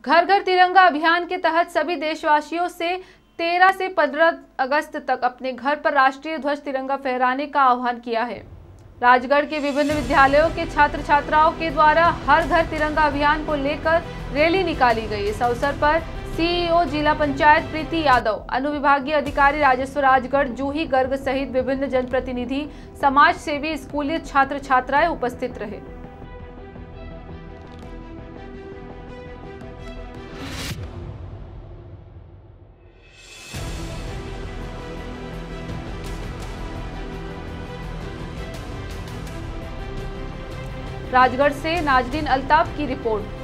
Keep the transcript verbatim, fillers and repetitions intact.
घर घर तिरंगा अभियान के तहत सभी देशवासियों से तेरह से पंद्रह अगस्त तक अपने घर पर राष्ट्रीय ध्वज तिरंगा फहराने का आह्वान किया है। राजगढ़ के विभिन्न विद्यालयों के छात्र छात्राओं के द्वारा हर घर तिरंगा अभियान को लेकर रैली निकाली गई। इस अवसर पर सीईओ जिला पंचायत प्रीति यादव, अनुविभागीय अधिकारी राजेश्वर राजगढ़, जूही गर्ग सहित विभिन्न जनप्रतिनिधि, समाज सेवी, स्कूली छात्र छात्राएं उपस्थित रहे। राजगढ़ से नाजरीन अल्ताफ की रिपोर्ट।